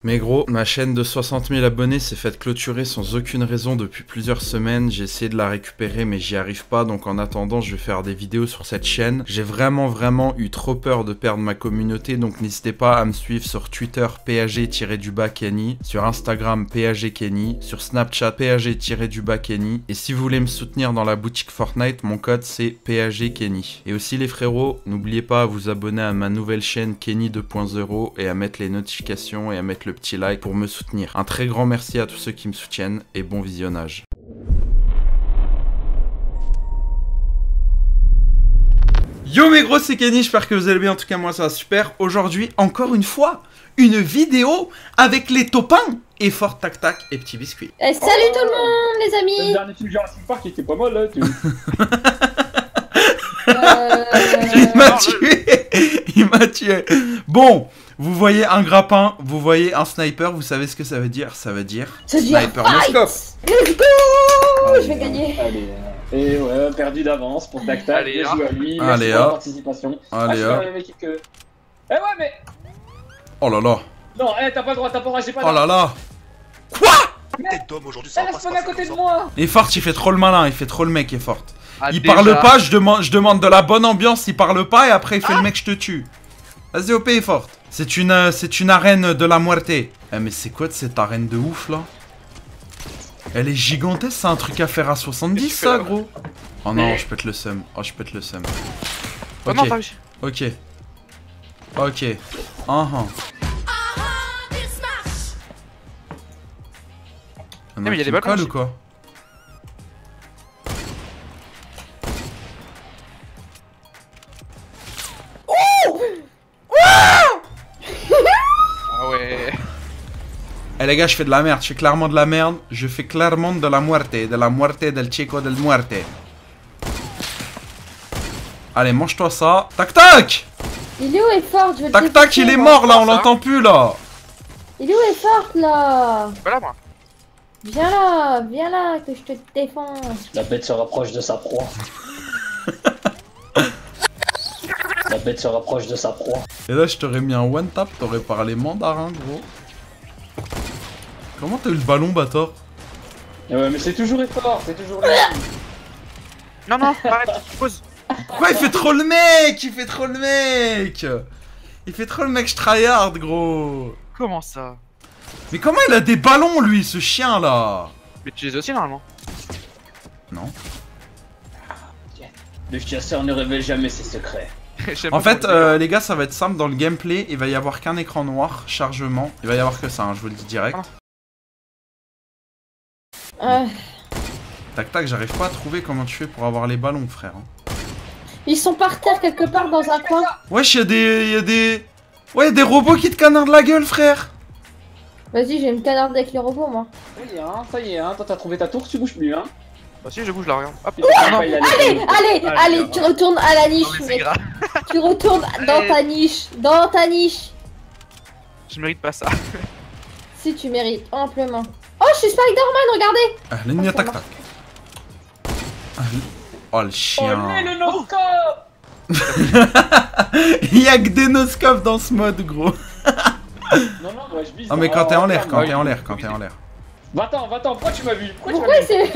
Mais gros, ma chaîne de 60 000 abonnés s'est faite clôturer sans aucune raison depuis plusieurs semaines. J'ai essayé de la récupérer mais j'y arrive pas, donc en attendant je vais faire des vidéos sur cette chaîne. J'ai vraiment eu trop peur de perdre ma communauté, donc n'hésitez pas à me suivre sur Twitter PAG-Kenny, sur Instagram PAG-Kenny, sur Snapchat PAG-Kenny. Et si vous voulez me soutenir dans la boutique Fortnite, mon code c'est PAG-Kenny. Et aussi les frérots, n'oubliez pas à vous abonner à ma nouvelle chaîne Kenny 2.0 et à mettre les notifications et à mettre le petit like pour me soutenir. Un très grand merci à tous ceux qui me soutiennent et bon visionnage. Yo mes gros, c'est Kenny, j'espère que vous allez bien, en tout cas moi ça va super. Aujourd'hui, encore une fois, une vidéo avec les topins et Fort Tac Tac et Petit Biscuit. Salut tout le monde les amis. Le dernier film Jurassic Park était pas mal là, tu Il m'a tué. Il m'a tué. Bon, vous voyez un grappin, vous voyez un sniper, vous savez ce que ça veut dire? Ça veut dire sniper no scope. Let's go. Je vais gagner. Allez, et ouais, perdu d'avance pour Tac Tac. Bien joué à lui. Allez, merci pour la participation. Allez, je suis dans la même équipe que... Eh ouais, mais... Oh là là. Non, t'as pas le droit, t'as pas le droit, j'ai pas le Oh droit. là là. Quoi? Tête d'homme aujourd'hui, ça va pas se à passer côté de comme ça. moi. Et Fort, il fait trop le malin, il fait trop le mec, et Fort. Ah, Il déjà. parle pas, je demande de la bonne ambiance, il parle pas et après il fait le mec, je te tue. Vas-y, OP, Fort. C'est une arène de la muerte. Eh, mais c'est quoi de cette arène de ouf là? Elle est gigantesque, c'est un truc à faire à 70 ça, gros. Oh non, je pète le seum. Oh, je pète le seum. Oh Ok, non, pas réussi. ok. Ok. mais il y a des balles ou aussi. quoi? Ah ouais. Eh les gars, je fais de la merde, je fais clairement de la merde. Je fais clairement de la muerte del chico del muerte. Allez, mange-toi ça. Tac tac. Il est où Effort? Je vais Tac tac, il est mort là, on l'entend plus là. Il est où Effort là? Voilà moi. Viens là, que je te défonce. La bête se rapproche de sa proie. La bête se rapproche de sa proie. Et là, je t'aurais mis un one tap, t'aurais parlé mandarin, gros. Comment t'as eu le ballon, bâtard? Ouais, mais c'est toujours Effort, c'est toujours lui. Non, non, arrête, pause. Pourquoi il fait trop le mec? Il fait trop le mec. Il fait trop le mec, je tryhard, gros. Comment ça? Mais comment il a des ballons, lui, ce chien là? Mais tu les as aussi normalement. Non. Le chasseur ne révèle jamais ses secrets. En fait, les gars, ça va être simple dans le gameplay. Il va y avoir qu'un écran noir, chargement. Il va y avoir que ça, hein, je vous le dis direct. Tac tac, j'arrive pas à trouver comment tu fais pour avoir les ballons, frère. Ils sont par terre quelque part dans un coin. Wesh, y'a des... Ouais, des robots qui te canardent la gueule, frère. Vas-y, j'ai une canarde avec les robots moi. Ça y est, hein. Toi t'as trouvé ta tour, tu bouges plus, hein. Bah si, je bouge là, regarde. Hop. Allez, tu retournes à la niche, C'est mec. grave. Tu retournes dans ta niche, Je mérite pas ça. Si tu mérites, amplement. Oh, je suis Spider-Man, regardez. Ah, l'ennemi tac tac. Oh, le chien. Oh, le no-scope. Y'a que des no-scopes dans ce mode, gros. Non, ouais, je vise. Ah, mais quand t'es en l'air, quand oui. t'es en l'air. Va-t'en, pourquoi tu m'as vu? Pourquoi c'est...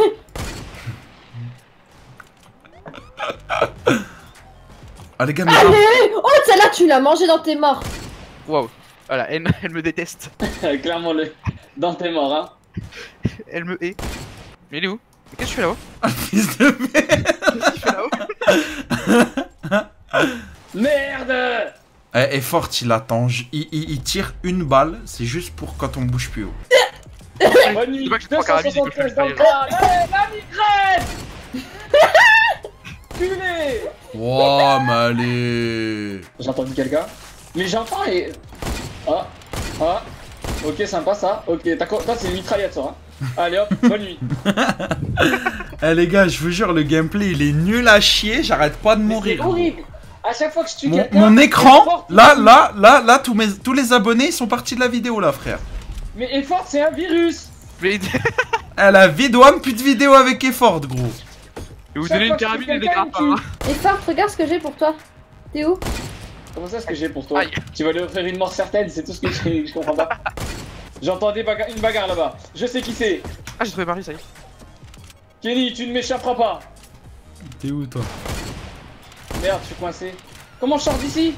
Ah, les gars, mais... Allez. Oh, celle-là, tu l'as mangée dans tes morts. Waouh. Voilà, elle me déteste. Clairement, dans tes morts, hein. Elle me hait. Mais il est où? Mais qu'est-ce que tu fais là-haut? Fils de merde. Qu'est-ce qu'il fait là-haut? Merde. Et Fort, il attend. Il tire une balle, c'est juste pour quand on bouge plus haut. Bonne nuit. C'est pas que je prends carabine, c'est que je fais 273 dans le le crâne. Allez, la migraine. Culé. Wow, mais allez. J'ai entendu quelqu'un. Mais j'entends et... Ah. Ok, sympa ça. Ok, d'accord. Toi, c'est une mitraillette, ça. Hein. Allez hop, bonne nuit. Eh les gars, je vous jure, le gameplay il est nul à chier, j'arrête pas de C'est mourir. horrible. À chaque fois que je tue Mon, quelqu'un... mon écran, Effort, là, tous les abonnés ils sont partis de la vidéo là, frère. Mais Effort, c'est un virus. Mais Eh, la vidéo, plus de vidéo avec Effort, gros. vous Chaque donnez une fois que carabine et tu des fais quelqu'un, grappins. Hein. Effort, regarde ce que j'ai pour toi. T'es où? Comment ça, ce que j'ai pour toi? Aïe. Tu vas lui offrir une mort certaine, c'est tout ce que je comprends pas. J'entends une bagarre là-bas. Je sais qui c'est. Ah, j'ai trouvé Marie, ça y est. Kenny, tu ne m'échapperas pas. T'es où toi? Merde, je suis coincé. Comment je sors d'ici?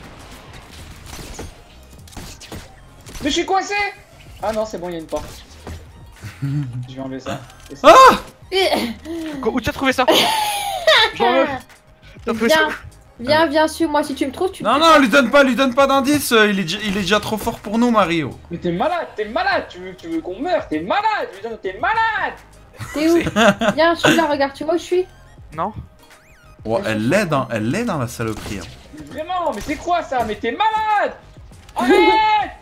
Mais je suis coincé. Ah non, c'est bon, il y a une porte. Je vais enlever ça. Ah! Où tu as trouvé ça? J'en veux. T'as trouvé ça? Viens, suis-moi. Si tu me trouves, tu Non, non, lui donne pas d'indice, il est déjà trop fort pour nous, Mario. Mais t'es malade, tu veux qu'on meure, t'es malade, je veux dire, t'es malade. T'es où? Viens, je suis là, regarde, tu vois où je suis? Non. Oh, elle l'est dans la saloperie. Hein. Mais vraiment, mais c'est quoi ça? Mais t'es malade. Arrête.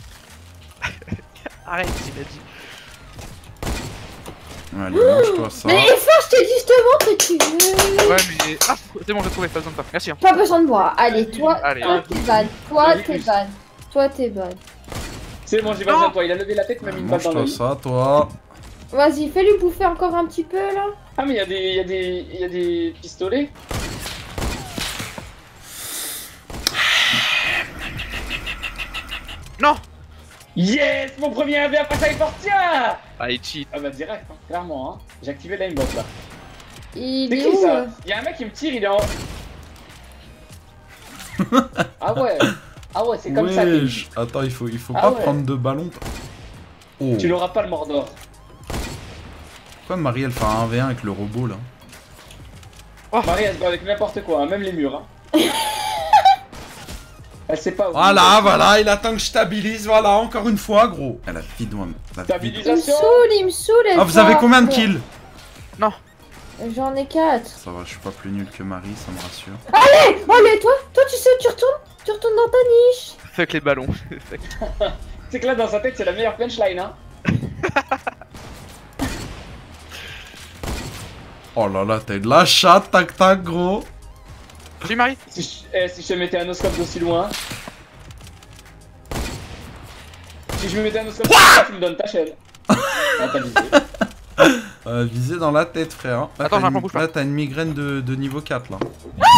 Arrête, il a dit. Allez, mange-toi ça. Mais Effort, je t'ai dit, je te montre que tu veux. Ouais, mais. Ah, c'est bon, j'ai trouvé, pas besoin de toi. Merci. Hein. Pas besoin de moi. Allez, toi, Allez. t'es bad. Toi, t'es bad. C'est bon, j'ai pas besoin de toi, il a levé la tête, m'a mis une balle dans Mange-toi l'œil. ça, toi. Vas-y, fais-lui bouffer encore un petit peu là. Ah mais il y a des pistolets. Non. Yes, mon premier AV après ça est parti. Ah Ah, il cheat. bah direct, hein, clairement, hein. J'ai activé l'aimbot là. Il C'est est qui où? ça? Il y a un mec qui me tire, il est en... Ah ouais, c'est comme ça. Wesh. Attends, il faut Ah pas ouais. prendre de ballon. Oh. Tu n'auras pas le Mordor. Pourquoi Marie elle fait un 1v1 avec le robot là? Marie elle se bat avec n'importe quoi, hein, même les murs. Hein. Elle sait pas où. Voilà, il attend que je stabilise, voilà, encore une fois, gros. Elle a vidé, Stabilisation. Il me saoule. Ah, vous avez combien de kills? Non. J'en ai 4. Ça va, je suis pas plus nul que Marie, ça me rassure. Allez, toi, tu sais où tu retournes dans ta niche. Fuck les ballons. C'est que là dans sa tête c'est la meilleure punchline hein. Oh là là, t'as eu de la chatte, tac tac, gros. J'ai Marie. Si je te mettais un oscope d'aussi loin. Si je me mettais un oscope d'aussi loin, tu me donnes ta chaîne. Ah, t'as visé. Visé dans la tête, frère. Là, Attends, t'as j'en bouge pas. là, t'as une migraine de niveau 4 là.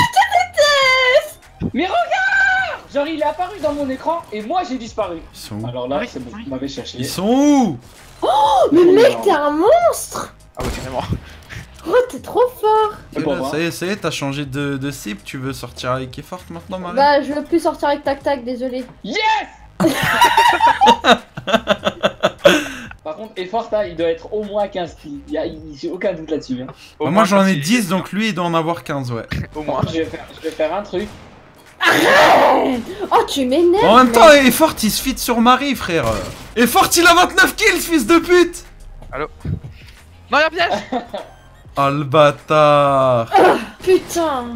Mais regarde! Genre il est apparu dans mon écran et moi j'ai disparu. Ils sont où? Alors là Oui, c'est bon, oui. vous m'avez cherché. Ils sont où? Mais mec, t'es un monstre. Ah ouais, carrément. Oh, t'es trop fort. C'est pour moi. Ça y est, t'as changé de cible, tu veux sortir avec Effort maintenant, Marie? Bah, je veux plus sortir avec Tac Tac, désolé. Yes! Par contre, Effort, il doit être au moins 15 kills. J'ai aucun doute là-dessus. Hein. Au Bah, moins, moi j'en ai si- 10, donc lui il doit en avoir 15, ouais. Au Par moins. contre, je vais faire un truc. Oh, tu m'énerves. En même mec. temps, Effort il se fit sur Marie, frère. Effort il a 29 kills, fils de pute. Non, y'a un piège. Oh le bâtard. Putain.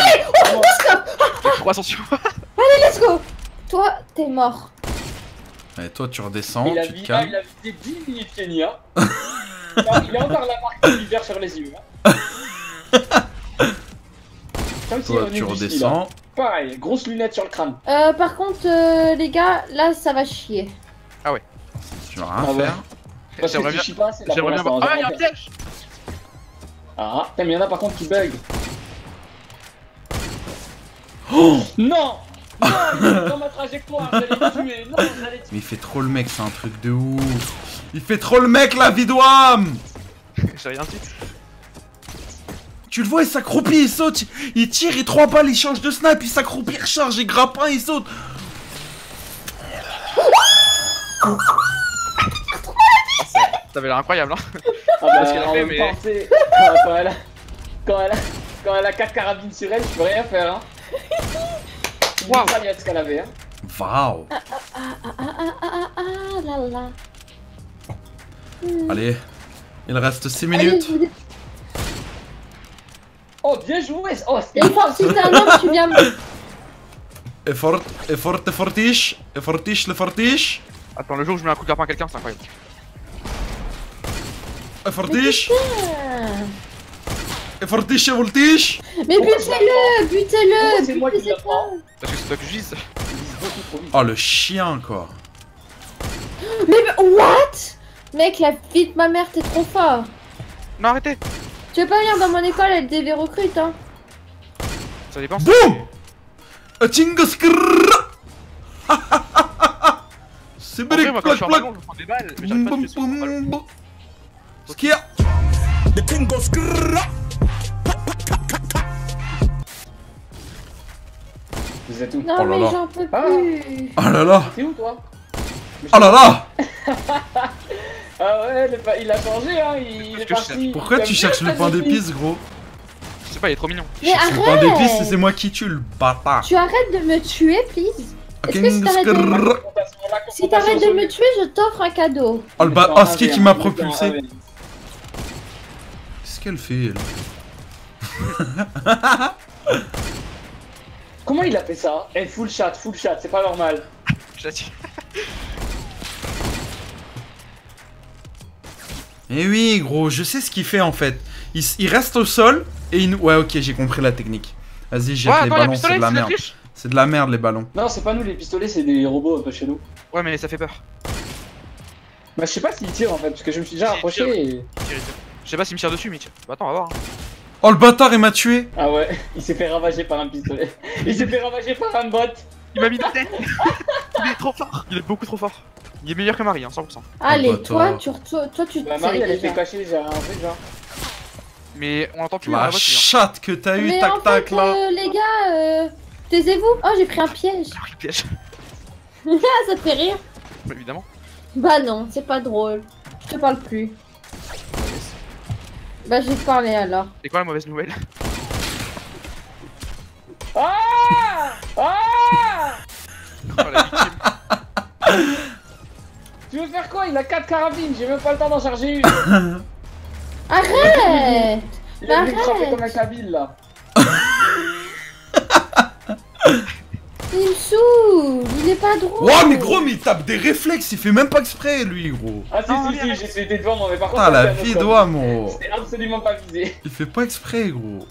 Trop attention. Let's go. Toi, t'es mort. Et toi tu redescends, Il a tu te calmes. visé 10 minutes Kenny. Hein. Il a encore la marque de l'hiver sur les yeux. Hein. Comme si Toi on est tu du style, hein. redescends. Pareil, grosse lunette sur le crâne. Par contre, les gars, là, ça va chier. Tu vas Ah rien ouais. faire. Parce J'aimerais que tu bien- chies pas assez là pour J'aimerais bien l'instant. voir. Ah, y'a un j'aimerais bien. piège. Ah, mais y'en a par contre qui bug. Oh Non! Non, il est dans ma trajectoire, j'allais le tuer. Non, j'allais tuer. Mais il fait trop le mec, c'est un truc de ouf. Il fait trop le mec, la vidouam. J'ai rien dit. Tu le vois, il s'accroupit, il saute, il tire, il 3 balles, il change de snap, il s'accroupit, il recharge, il grappin, il saute. T'avais l'air incroyable, hein. Ah bah, Parce qu'elle a en fait, même mais- temps, tu sais, quand elle a 4 carabines sur elle, je peux rien faire, hein. Waouh. Wow. Il y a ce qu'elle avait, hein. Waouh. Là là. Allez, il reste 6 Allez, minutes. je vous dis- Oh, bien joué! Oh, Et fort, si t'es un homme, tu viens me... Effortiche, le fortiche. Attends, le jour où je mets un coup de lapin à quelqu'un, c'est incroyable. Effortiche, Putain. effortiche, voltige. Mais butez-le, butez-le, C'est moi qui butez la prends. Parce que c'est toi que je vise. Il vise beaucoup trop vite. Oh le chien quoi. Mais what? Mec, la vie de ma mère, t'es trop fort. Non, arrêtez. Tu veux pas venir dans mon école, elle DV recrute, hein. Ça dépend. Boum. Tingo skrrr. C'est En vrai, brique, moi, quand je plaque, suis en plaque. ballon, je prends des balles, mais j'arrive pas à tuer ceux qui sont en ballon. Ce qu'il y a. Vous êtes où? Non, Oh là mais là. j'en peux Ah. plus. Oh là là. T'es où toi? Oh là là. Ah ouais, il a changé hein, il est que je parti. Pourquoi T'as tu vu cherches le ça, pain depuis d'épices, gros? Je sais pas, il est trop mignon. Mais Le pain d'épices, arrête. c'est moi qui tue le bâtard. Tu arrêtes de me tuer, please. Est-ce que si Oh t'arrêtes de me tuer, je t'offre un cadeau. le bâtard. Oh, ce qui m'a propulsé. Qu'est-ce qu'elle fait, elle? Comment il a fait ça? Eh, full chat, c'est pas normal. Je la tue. Eh oui, gros, je sais ce qu'il fait en fait. Il reste au sol et il nous... Ouais, ok, j'ai compris la technique. Vas-y, jette Ouais, les attends, y'a ballons, pistolet, c'est de la c'est de la merde. triche. C'est de la merde, les ballons. Non, c'est pas nous les pistolets, c'est des robots un peu chez nous. Ouais, mais ça fait peur. Bah, je sais pas s'il tire en fait, parce que je me suis déjà Si, rapproché il tire. et. Il tire. Je sais pas s'il me tire dessus, mais il tire. Bah, attends, on va voir. Hein. Oh, le bâtard, il m'a tué. Ah ouais, il s'est fait ravager par un pistolet. Il s'est fait ravager par un bot. Il m'a mis la tête. Il est trop fort. Il est beaucoup trop fort. Il est meilleur que Marie, hein, 100%. Allez, bâtard. toi, tu Bah, te Marie, sais elle était déjà. cachée, j'ai un truc genre. Mais on l'entend plus dans La la voiture. chatte que t'as eu, Mais en tac tac fait, là. les gars, taisez-vous. Oh, j'ai pris un piège. Hein. Il piège. Ah, ça te fait rire? Bah, évidemment. Bah non, c'est pas drôle. Je te parle plus. Bah je vais te parler alors. C'est quoi la mauvaise nouvelle? Ah Ah Oh, la victime. Tu veux faire quoi? Il a 4 carabines, j'ai même pas le temps d'en charger une. Arrête. Il a venu me Arrête. frapper comme un kabyle là. Il me saoule. Il est pas drôle. Ouah, mais gros, mais il tape des réflexes, il fait même pas exprès, lui, gros. Ah si Non, si mais si, j'ai été devant moi, mais par contre. Ah, la c'était un autre vie homme. d'oie, mon. C'était absolument pas visé. Il fait pas exprès, gros.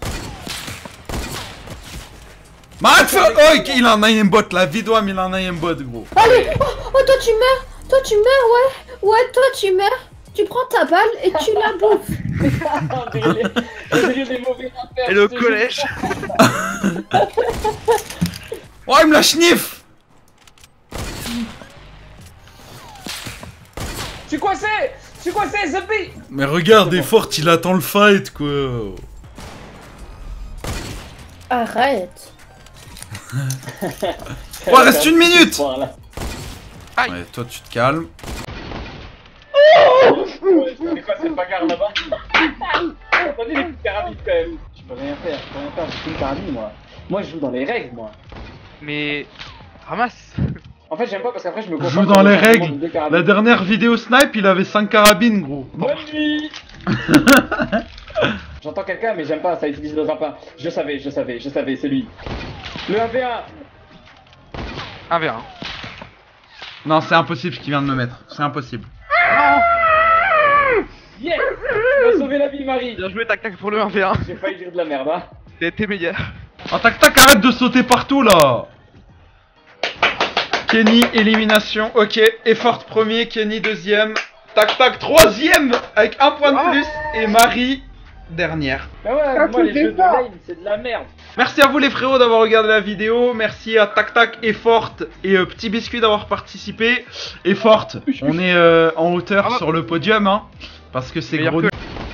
Mais arrête, oh, il a un aimbot, la vie d'oie, mais il a un aimbot, gros. Allez. Oh, toi tu meurs. Toi tu meurs, ouais. Ouais, toi tu meurs. Tu prends ta balle et tu la bouffes. On dirait des mauvais rappeurs. Elle est au je te jure. collège. Oh, il me la schniffe. Je suis coincé, Zubi. Mais regarde, Effort, il attend le fight, quoi. Arrête. Ouais, reste une minute. Voilà. Ouais, toi, tu te calmes. Ouais, c'est quoi cette bagarre là-bas? Attendez les petites carabines quand même. Je peux rien faire, j'ai qu'une carabine moi. Moi je joue dans les règles moi. Mais. Ramasse. En fait j'aime pas parce qu'après je me Je concentre joue dans sur les le changement règles. de deux carabines. La dernière vidéo snipe, il avait 5 carabines, gros. Bonne nuit. J'entends quelqu'un mais j'aime pas, ça utilise le rapin. Je savais, c'est lui. Le 1v1. 1v1. Non, c'est impossible ce qu'il vient de me mettre. C'est impossible. Yes. Tu m'as sauvé la vie Marie. Bien joué, tac tac pour le 1v1. J'ai failli dire de la merde hein. T'es meilleur. Oh, tac tac, arrête de sauter partout, là. Kenny, élimination. Ok, Effort premier, Kenny deuxième. Tac tac, troisième avec un point de plus. Et Marie, dernière. Mais ouais, moi les jeux de lane c'est de la merde. Merci à vous les frérots d'avoir regardé la vidéo, merci à Tac Tac, Effort et Petit Biscuit d'avoir participé. Effort, on est en hauteur sur le podium, hein, parce que c'est Meilleur gros. que-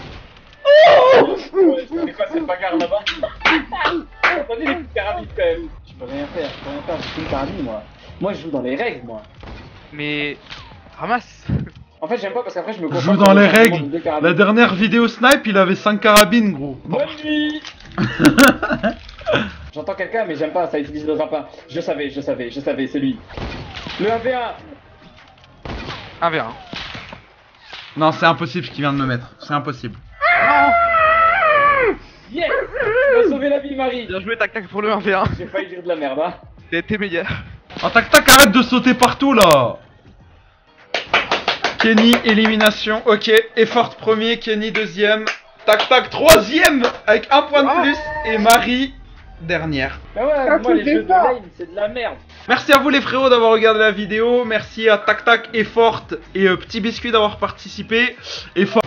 Ouais, c'est quoi cette bagarre là-bas? Attendez les petites carabines quand même. Je peux rien faire, j'ai qu'une carabine moi. Moi je joue dans les règles moi. Mais. Ramasse. En fait j'aime pas parce qu'après je me Je concentre joue sur dans le les changement de règles. deux carabines. La dernière vidéo snipe, il avait 5 carabines, gros. Bonne nuit. J'entends quelqu'un mais j'aime pas, ça utilise le rapin. Je savais, c'est lui. Le 1v1. 1v1. Non, c'est impossible ce qu'il vient de me mettre. C'est impossible. Yes. Tu m'as sauvé la vie Marie. Bien joué, tac tac pour le 1v1. J'ai failli dire de la merde hein. T'es meilleur. Oh, Tac Tac, arrête de sauter partout, là. Kenny, élimination. Ok, Effort premier, Kenny deuxième. Tac Tac, troisième avec un point de plus. Et Marie, dernière. Mais ouais, moi les jeux de lane c'est de la merde. Merci à vous les frérots d'avoir regardé la vidéo, merci à Tac Tac, Effort et Petit Biscuit d'avoir participé. Effort.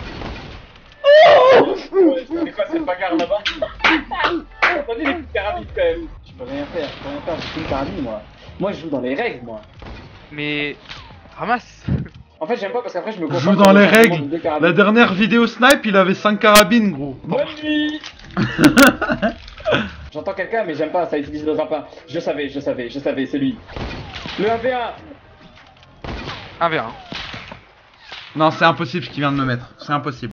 Ouais, c'est quoi cette bagarre là-bas? Attendez les petites carabines quand même. Je peux rien faire, j'ai qu'une carabine moi. Moi je joue dans les règles moi. Mais. Ramasse. En fait, j'aime pas parce qu'après je me Joue concentre dans sur les le changement règles. de deux carabines. La dernière vidéo snipe, il avait 5 carabines, gros. Bonne nuit. J'entends quelqu'un, mais j'aime pas, ça utilise le grappin. Je savais, c'est lui. Le 1v1. 1v1. Non, c'est impossible ce qu'il vient de me mettre. C'est impossible.